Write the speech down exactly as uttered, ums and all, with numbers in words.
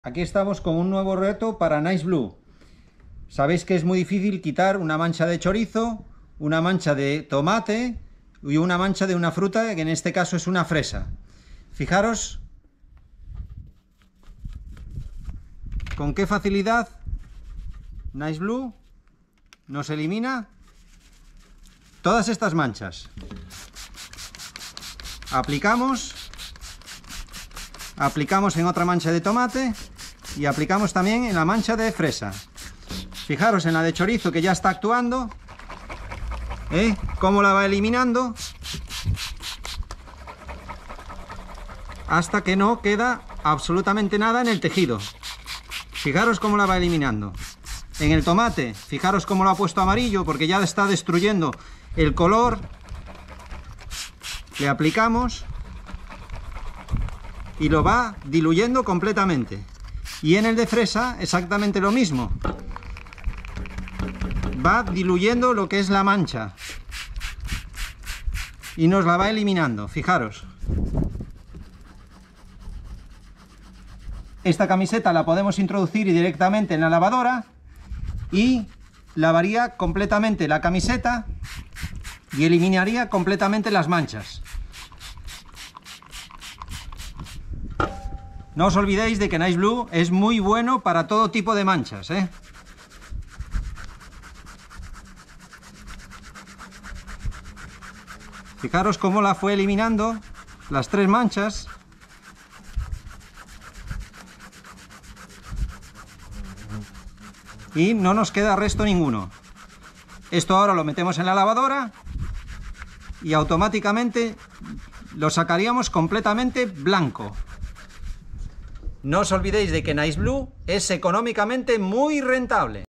Aquí estamos con un nuevo reto para Nice Blue. Sabéis que es muy difícil quitar una mancha de chorizo, una mancha de tomate y una mancha de una fruta, que en este caso es una fresa. Fijaros con qué facilidad Nice Blue nos elimina todas estas manchas. Aplicamos, aplicamos en otra mancha de tomate y aplicamos también en la mancha de fresa. Fijaros en la de chorizo, que ya está actuando, ¿eh? Cómo la va eliminando hasta que no queda absolutamente nada en el tejido. Fijaros cómo la va eliminando. En el tomate, fijaros cómo lo ha puesto amarillo, porque ya está destruyendo el color. Le aplicamos y lo va diluyendo completamente. Y en el de fresa exactamente lo mismo. Va diluyendo lo que es la mancha y nos la va eliminando. Fijaros. Esta camiseta la podemos introducir directamente en la lavadora y lavaría completamente la camiseta y eliminaría completamente las manchas. No os olvidéis de que Nice Blue es muy bueno para todo tipo de manchas, ¿eh? Fijaros cómo la fue eliminando las tres manchas. Y no nos queda resto ninguno. Esto ahora lo metemos en la lavadora y automáticamente lo sacaríamos completamente blanco. No os olvidéis de que Nice Blue es económicamente muy rentable.